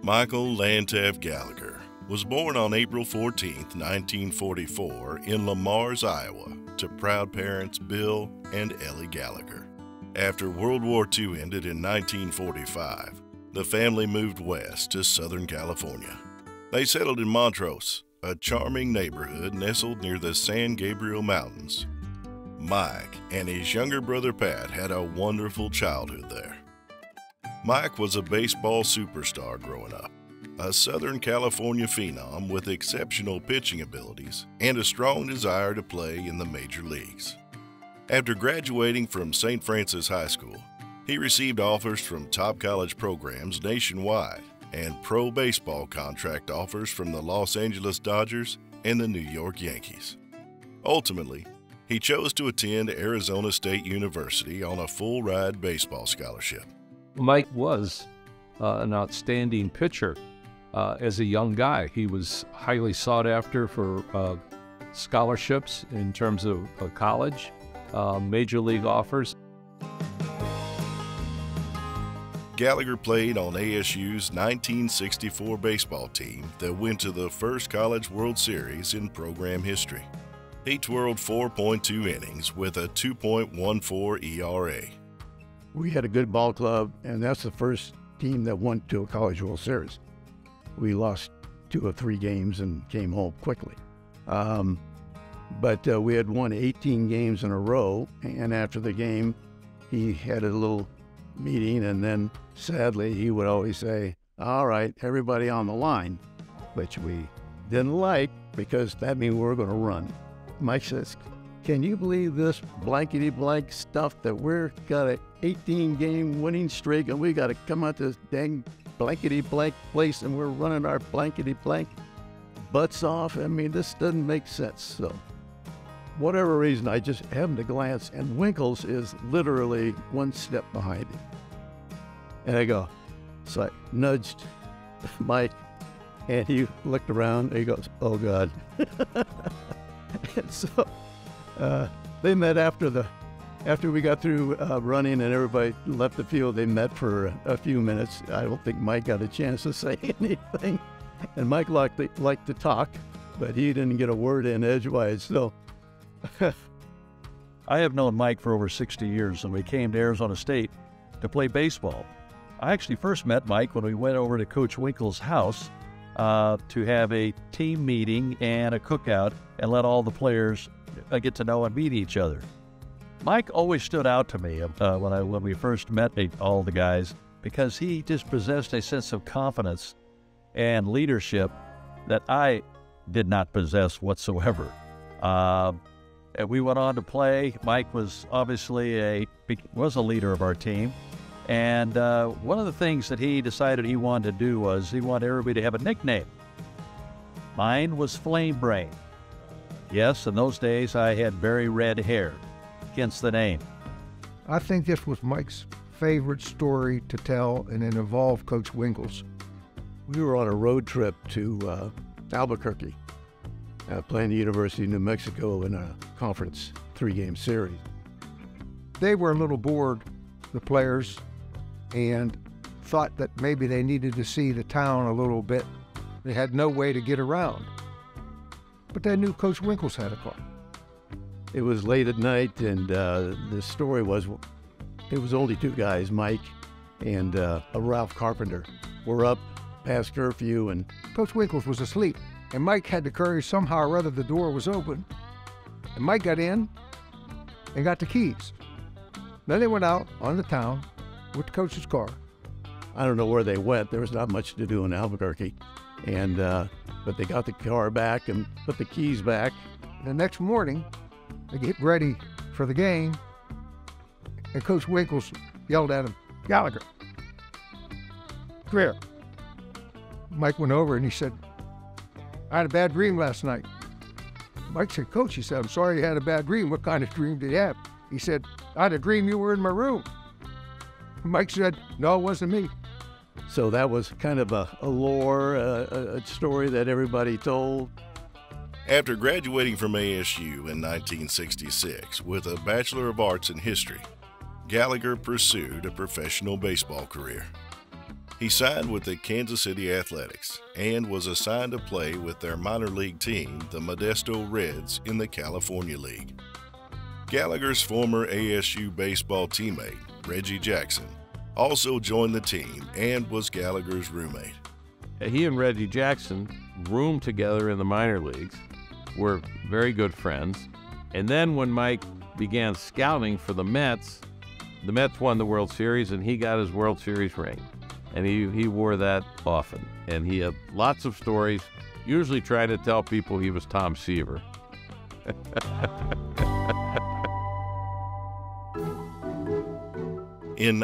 Michael Lantav Gallagher was born on April 14, 1944 in Lamars, Iowa, to proud parents Bill and Ellie Gallagher. After World War II ended in 1945, the family moved west to Southern California. They settled in Montrose, a charming neighborhood nestled near the San Gabriel Mountains. Mike and his younger brother Pat had a wonderful childhood there. Mike was a baseball superstar growing up, a Southern California phenom with exceptional pitching abilities and a strong desire to play in the major leagues. After graduating from St. Francis High School, he received offers from top college programs nationwide and pro baseball contract offers from the Los Angeles Dodgers and the New York Yankees. Ultimately, he chose to attend Arizona State University on a full-ride baseball scholarship. Mike was an outstanding pitcher as a young guy. He was highly sought after for scholarships in terms of college, major league offers. Gallagher played on ASU's 1964 baseball team that went to the first College World Series in program history. He twirled 4.2 innings with a 2.14 ERA. We had a good ball club, and that's the first team that went to a College World Series. We lost 2 or 3 games and came home quickly. But we had won 18 games in a row, and after the game, he had a little meeting, and then sadly, he would always say, "All right, everybody on the line," which we didn't like because that means we're going to run. Mike says, "Can you believe this blankety-blank stuff that we're got an 18-game winning streak and we got to come out this dang blankety-blank place and we're running our blankety-blank butts off? I mean, this doesn't make sense." So, whatever reason, I just happened to glance, and Winkles is literally 1 step behind him. And I go, so I nudged Mike, and he looked around, and he goes, "Oh, God." And so they met after we got through running and everybody left the field. They met for a few minutes. I don't think Mike got a chance to say anything. And Mike liked to talk, but he didn't get a word in edgewise. So I have known Mike for over 60 years, and we came to Arizona State to play baseball. I actually first met Mike when we went over to Coach Winkles' house to have a team meeting and a cookout and let all the players get to know and meet each other. Mike always stood out to me when we first met all the guys, because he just possessed a sense of confidence and leadership that I did not possess whatsoever. And we went on to play. Mike was obviously a leader of our team. And one of the things that he decided he wanted to do was he wanted everybody to have a nickname. Mine was Flame Brain. Yes, in those days I had very red hair, hence the name. I think this was Mike's favorite story to tell, and it involved Coach Winkles. We were on a road trip to Albuquerque, playing the University of New Mexico in a conference 3-game series. They were a little bored, the players, and thought that maybe they needed to see the town a little bit. They had no way to get around. But they knew Coach Winkles had a car. It was late at night, and the story was it was only 2 guys, Mike and a Ralph Carpenter. We're up past curfew, and Coach Winkles was asleep, and Mike had the courage somehow or other. The door was open, and Mike got in and got the keys. Then they went out on the town with the coach's car. I don't know where they went. There was not much to do in Albuquerque, and but they got the car back and put the keys back. The next morning, they get ready for the game, and Coach Winkles yelled at him, "Gallagher, come here." Mike went over and he said, "I had a bad dream last night." Mike said, "Coach," he said, "I'm sorry you had a bad dream. What kind of dream did you have?" He said, "I had a dream you were in my room." Mike said, "No, it wasn't me." So that was kind of a lore, a story that everybody told. After graduating from ASU in 1966 with a Bachelor of Arts in History, Gallagher pursued a professional baseball career. He signed with the Kansas City Athletics and was assigned to play with their minor league team, the Modesto Reds, in the California League. Gallagher's former ASU baseball teammate, Reggie Jackson, also joined the team and was Gallagher's roommate. He and Reggie Jackson roomed together in the minor leagues, were very good friends, and then when Mike began scouting for the Mets won the World Series, and he got his World Series ring. And he wore that often. And he had lots of stories, usually trying to tell people he was Tom Seaver. In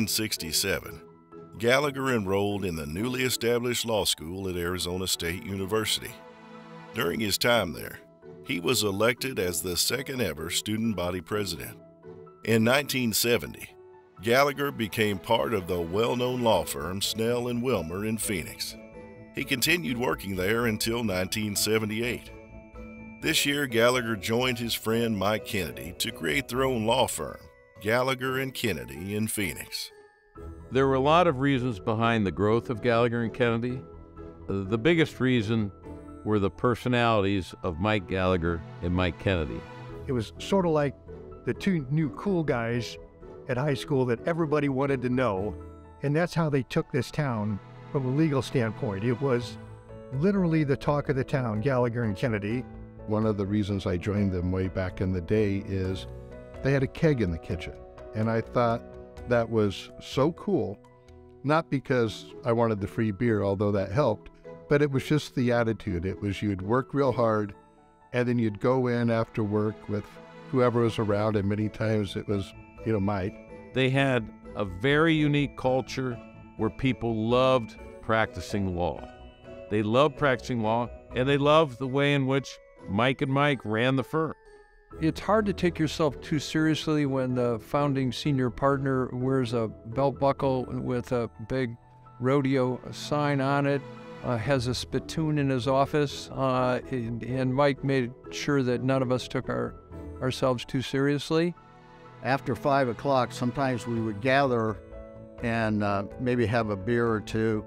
1967, Gallagher enrolled in the newly established law school at Arizona State University. During his time there, he was elected as the second ever student body president. In 1970, Gallagher became part of the well-known law firm Snell and Wilmer in Phoenix. He continued working there until 1978. This year, Gallagher joined his friend Mike Kennedy to create their own law firm, Gallagher and Kennedy in Phoenix. There were a lot of reasons behind the growth of Gallagher and Kennedy. The biggest reason were the personalities of Mike Gallagher and Mike Kennedy. It was sort of like the two new cool guys at high school that everybody wanted to know, and that's how they took this town from a legal standpoint. It was literally the talk of the town, Gallagher and Kennedy. One of the reasons I joined them way back in the day is they had a keg in the kitchen, and I thought that was so cool, not because I wanted the free beer, although that helped, but it was just the attitude. It was you'd work real hard, and then you'd go in after work with whoever was around, and many times it was Mike. They had a very unique culture where people loved practicing law. They loved practicing law, and they loved the way in which Mike and Mike ran the firm. It's hard to take yourself too seriously when the founding senior partner wears a belt buckle with a big rodeo sign on it, has a spittoon in his office, and Mike made sure that none of us took ourselves too seriously. After 5 o'clock, sometimes we would gather and maybe have a beer or two.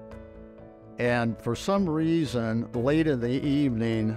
And for some reason, late in the evening,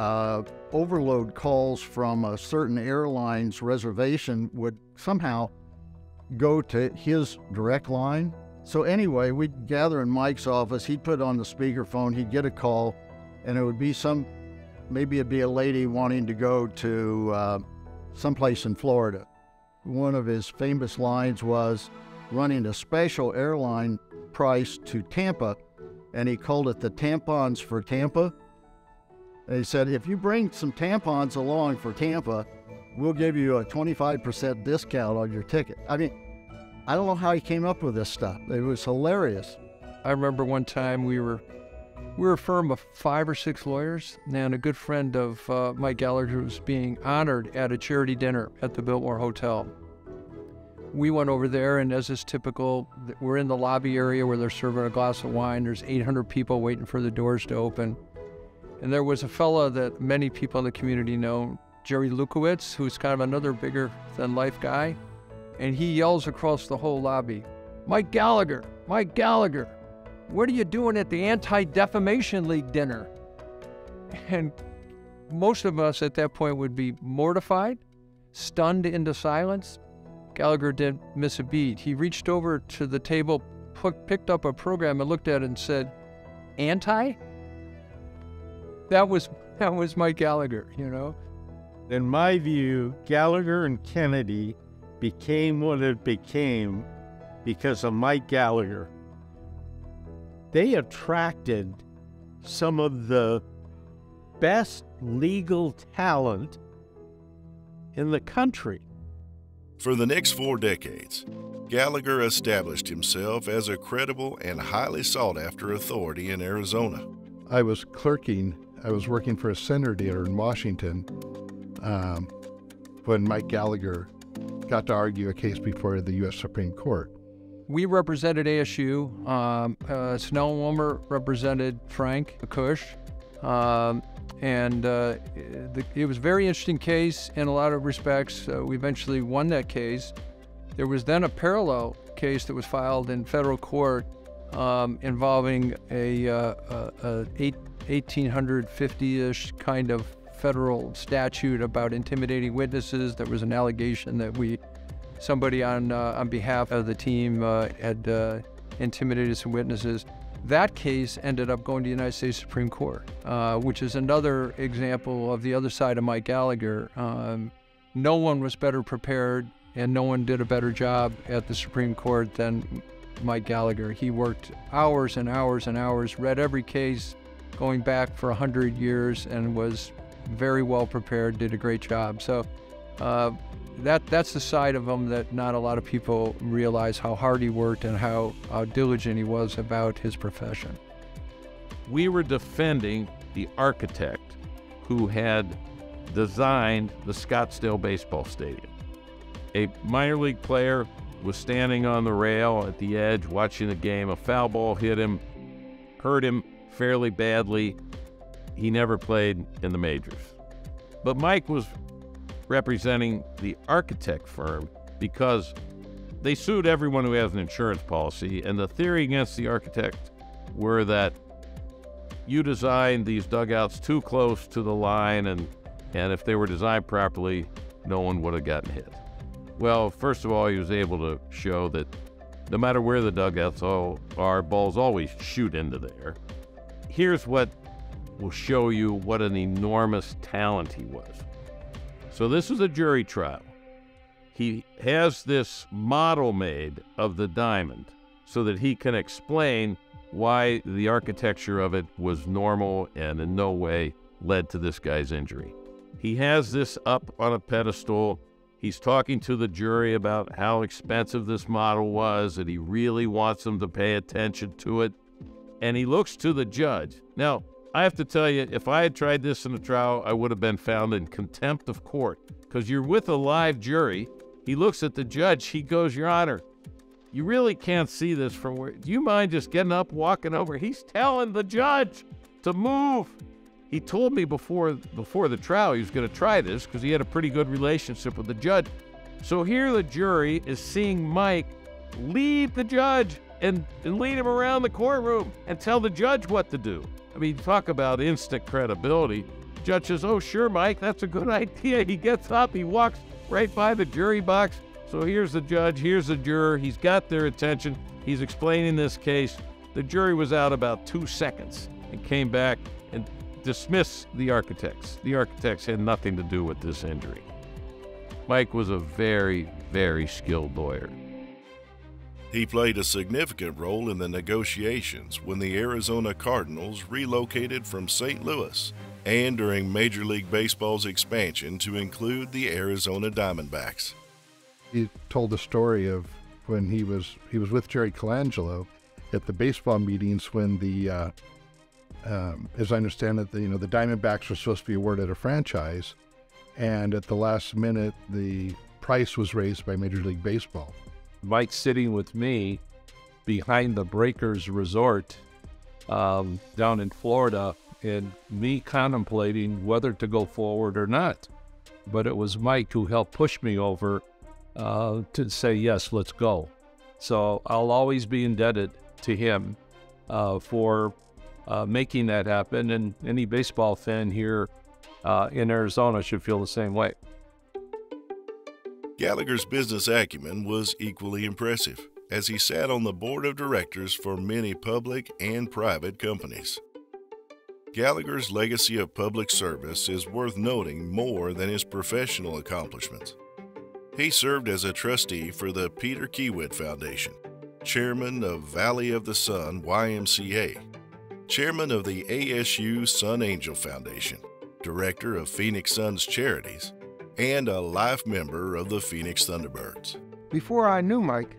overload calls from a certain airline's reservation would somehow go to his direct line. So anyway, we'd gather in Mike's office, he'd put on the speakerphone, he'd get a call, and it would be maybe it'd be a lady wanting to go to someplace in Florida. One of his famous lines was running a special airline price to Tampa, and he called it the tampons for Tampa. And he said, if you bring some tampons along for Tampa, we'll give you a 25% discount on your ticket. I mean, I don't know how he came up with this stuff. It was hilarious. I remember one time we were a firm of 5 or 6 lawyers, and a good friend of Mike Gallagher was being honored at a charity dinner at the Biltmore Hotel. We went over there, and as is typical, we're in the lobby area where they're serving a glass of wine. There's 800 people waiting for the doors to open. And there was a fella that many people in the community know, Jerry Lukowitz, who's kind of another bigger-than-life guy. And he yells across the whole lobby, Mike Gallagher, what are you doing at the Anti-Defamation League dinner? And most of us at that point would be mortified, stunned into silence. Gallagher didn't miss a beat. He reached over to the table, picked up a program and looked at it and said, anti? That was Mike Gallagher, In my view, Gallagher and Kennedy became what it became because of Mike Gallagher. They attracted some of the best legal talent in the country. For the next 4 decades, Gallagher established himself as a credible and highly sought-after authority in Arizona. I was working for a senator in Washington when Mike Gallagher got to argue a case before the U.S. Supreme Court. We represented ASU. Snell and Wilmer represented Frank Kush. It was a very interesting case in a lot of respects. We eventually won that case. There was then a parallel case that was filed in federal court involving a 1850-ish kind of federal statute about intimidating witnesses. There was an allegation that somebody on behalf of the team had intimidated some witnesses. That case ended up going to the United States Supreme Court, which is another example of the other side of Mike Gallagher. No one was better prepared, and no one did a better job at the Supreme Court than Mike Gallagher. He worked hours and hours and hours, read every case going back for 100 years, and was very well prepared, did a great job. So that's the side of him that not a lot of people realize, how hard he worked and how diligent he was about his profession. We were defending the architect who had designed the Scottsdale baseball stadium. A minor league player was standing on the rail at the edge watching the game. A foul ball hit him, hurt him fairly badly. He never played in the majors. But Mike was representing the architect firm because they sued everyone who has an insurance policy, and the theory against the architect were that you designed these dugouts too close to the line, and if they were designed properly, no one would have gotten hit. Well, first of all, he was able to show that no matter where the dugouts are, balls always shoot into there. Here's what will show you what an enormous talent he was. So this is a jury trial. He has this model made of the diamond so that he can explain why the architecture of it was normal and in no way led to this guy's injury. He has this up on a pedestal. He's talking to the jury about how expensive this model was, and he really wants them to pay attention to it. And he looks to the judge. Now, I have to tell you, if I had tried this in a trial, I would have been found in contempt of court, because you're with a live jury. He looks at the judge. He goes, "Your Honor, you really can't see this from where. Do you mind just getting up, walking over?" He's telling the judge to move. He told me before the trial he was going to try this because he had a pretty good relationship with the judge. So here the jury is seeing Mike lead the judge and lead him around the courtroom and tell the judge what to do. I mean, talk about instant credibility. The judge says, "Oh, sure, Mike, that's a good idea." He gets up, he walks right by the jury box. So here's the judge, here's the juror. He's got their attention. He's explaining this case. The jury was out about 2 seconds and came back and dismissed the architects. The architects had nothing to do with this injury. Mike was a very, very skilled lawyer. He played a significant role in the negotiations when the Arizona Cardinals relocated from St. Louis, and during Major League Baseball's expansion to include the Arizona Diamondbacks. He told the story of when he was with Jerry Colangelo at the baseball meetings when the as I understand it, the Diamondbacks were supposed to be awarded a franchise, and at the last minute, the price was raised by Major League Baseball. Mike sitting with me behind the Breakers Resort down in Florida, and me contemplating whether to go forward or not. But it was Mike who helped push me over to say, yes, let's go. So I'll always be indebted to him for making that happen, and any baseball fan here in Arizona should feel the same way. Gallagher's business acumen was equally impressive, as he sat on the board of directors for many public and private companies. Gallagher's legacy of public service is worth noting more than his professional accomplishments. He served as a trustee for the Peter Kiewit Foundation, chairman of Valley of the Sun YMCA, chairman of the ASU Sun Angel Foundation, director of Phoenix Suns Charities, and a life member of the Phoenix Thunderbirds. Before I knew Mike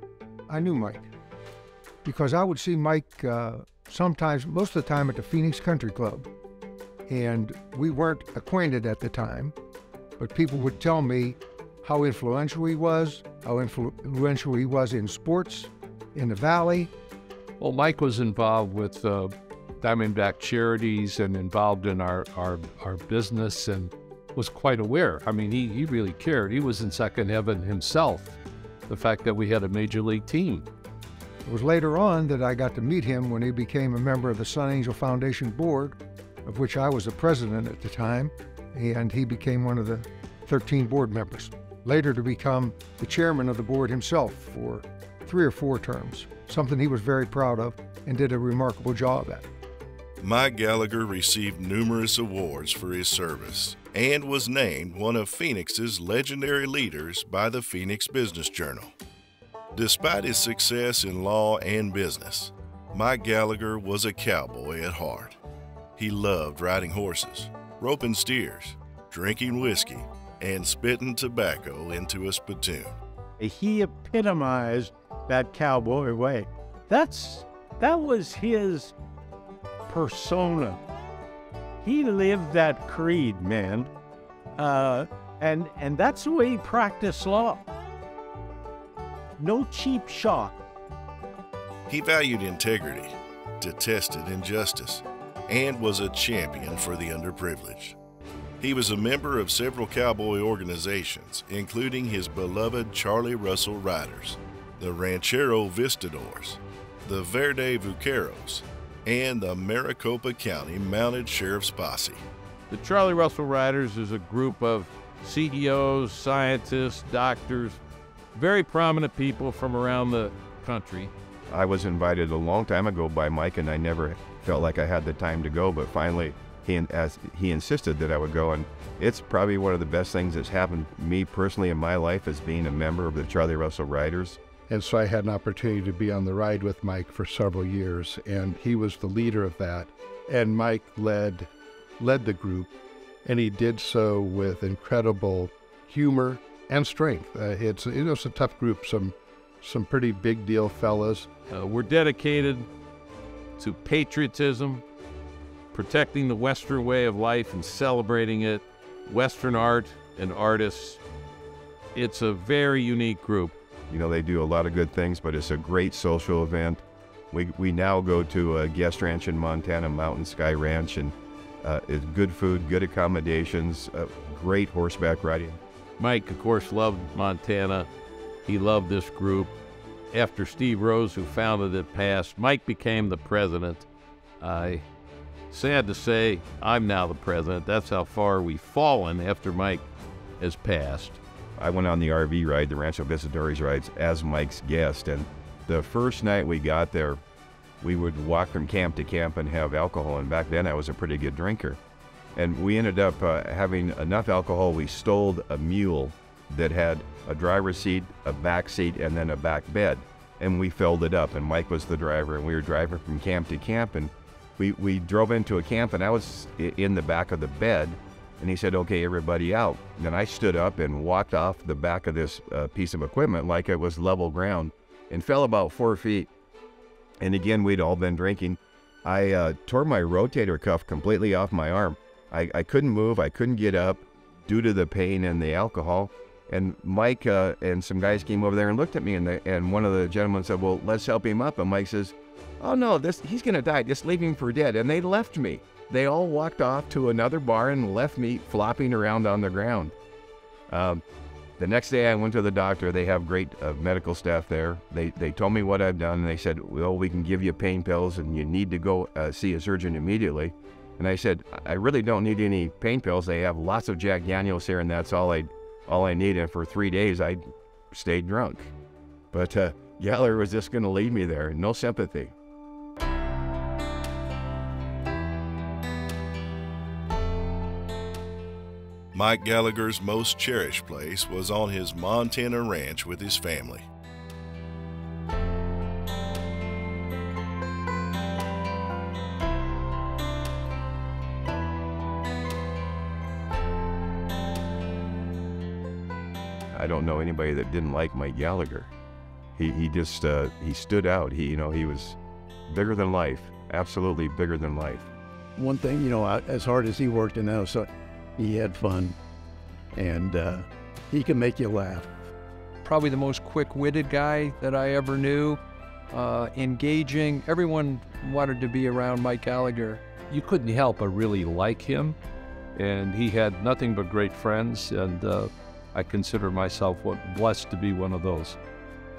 because I would see Mike sometimes, most of the time at the Phoenix Country Club. And we weren't acquainted at the time, but people would tell me how influential he was, in sports, in the Valley. Well, Mike was involved with Diamondback Charities and involved in our business, and was quite aware. I mean, he really cared. He was in second heaven himself, the fact that we had a major league team. It was later on that I got to meet him when he became a member of the Sun Angel Foundation board, of which I was the president at the time, and he became one of the 13 board members. Later to become the chairman of the board himself for 3 or 4 terms, something he was very proud of and did a remarkable job at. Mike Gallagher received numerous awards for his service and was named one of Phoenix's legendary leaders by the Phoenix Business Journal. Despite his success in law and business, Mike Gallagher was a cowboy at heart. He loved riding horses, roping steers, drinking whiskey, and spitting tobacco into a spittoon. He epitomized that cowboy way. That was his persona. He lived that creed, man. And that's the way he practiced law. No cheap shot. He valued integrity, detested injustice, and was a champion for the underprivileged. He was a member of several cowboy organizations, including his beloved Charlie Russell Riders, the Ranchero Vistadores, the Verde Vaqueros, and the Maricopa County Mounted Sheriff's Posse. The Charlie Russell Riders is a group of CEOs, scientists, doctors, very prominent people from around the country. I was invited a long time ago by Mike, and I never felt like I had the time to go, but finally he insisted that I would go, and it's probably one of the best things that's happened to me personally in my life as being a member of the Charlie Russell Riders. And so I had an opportunity to be on the ride with Mike for several years, and he was the leader of that. And Mike led the group, and he did so with incredible humor and strength. It's a tough group, some pretty big deal fellas. We're dedicated to patriotism, protecting the Western way of life and celebrating it, Western art and artists. It's a very unique group. You know, they do a lot of good things, but it's a great social event. We now go to a guest ranch in Montana, Mountain Sky Ranch, and it's good food, good accommodations, great horseback riding. Mike, of course, loved Montana. He loved this group. After Steve Rose, who founded it, passed, Mike became the president. Sad to say, I'm now the president. That's how far we've fallen after Mike has passed. I went on the RV ride, the Rancho Visitores rides, as Mike's guest, and the first night we got there, we would walk from camp to camp and have alcohol, and back then I was a pretty good drinker. And we ended up having enough alcohol, we stole a mule that had a driver's seat, a back seat, and then a back bed. And we filled it up, and Mike was the driver, and we were driving from camp to camp, and we drove into a camp, and I was in the back of the bed, and he said, okay, everybody out. And then I stood up and walked off the back of this piece of equipment like it was level ground and fell about 4 feet. And again, we'd all been drinking. I tore my rotator cuff completely off my arm. I couldn't move, I couldn't get up due to the pain and the alcohol. And Mike and some guys came over there and looked at me, and one of the gentlemen said, well, let's help him up. And Mike says, oh no, he's gonna die, just leave him for dead. And they left me. They all walked off to another bar and left me flopping around on the ground. The next day I went to the doctor. They have great medical staff there. They told me what I've done, and they said, well, we can give you pain pills, and you need to go see a surgeon immediately. And I said, I really don't need any pain pills. They have lots of Jack Daniels here, and that's all I need. And for 3 days, I stayed drunk. But Gallagher was just going to leave me there, no sympathy. Mike Gallagher's most cherished place was on his Montana ranch with his family. I don't know anybody that didn't like Mike Gallagher. He just he stood out. He was bigger than life, absolutely bigger than life. One thing, as hard as he worked in those, he had fun, and he can make you laugh. Probably the most quick-witted guy that I ever knew, engaging. Everyone wanted to be around Mike Gallagher. You couldn't help but really like him, and he had nothing but great friends, and I consider myself blessed to be one of those.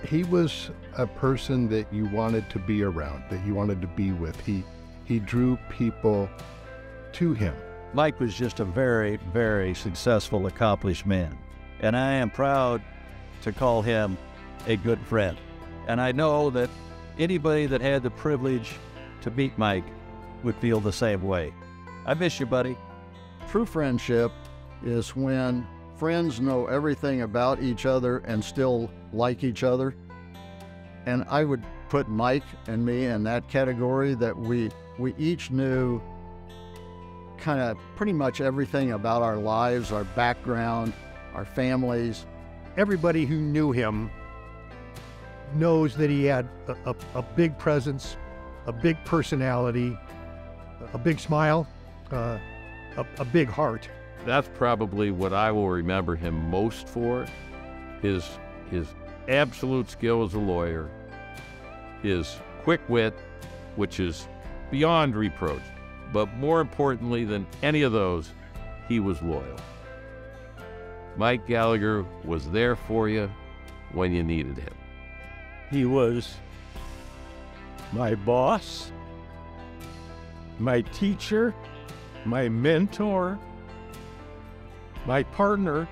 he was a person that you wanted to be around, that you wanted to be with. He drew people to him. Mike was just a very, very successful, accomplished man. And I am proud to call him a good friend. And I know that anybody that had the privilege to meet Mike would feel the same way. I miss you, buddy. True friendship is when friends know everything about each other and still like each other. And I would put Mike and me in that category, that we each knew kind of pretty much everything about our lives, our background, our families. Everybody who knew him knows that he had a big presence, a big personality, a big smile, a big heart. That's probably what I will remember him most for, his absolute skill as a lawyer, his quick wit, which is beyond reproach. But more importantly than any of those, he was loyal. Mike Gallagher was there for you when you needed him. He was my boss, my teacher, my mentor, my partner,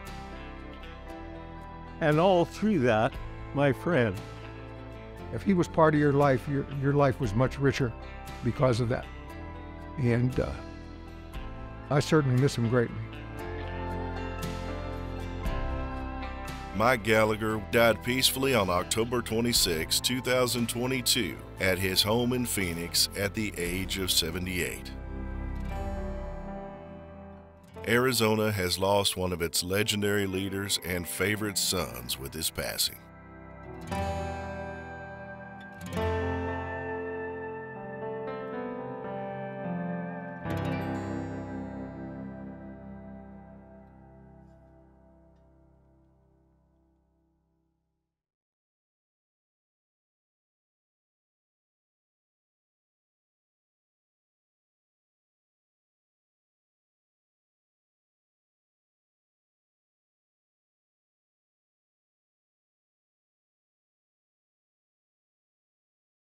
and all through that, my friend. If he was part of your life was much richer because of that. And I certainly miss him greatly. Mike Gallagher died peacefully on October 26, 2022, at his home in Phoenix at the age of 78. Arizona has lost one of its legendary leaders and favorite sons with his passing.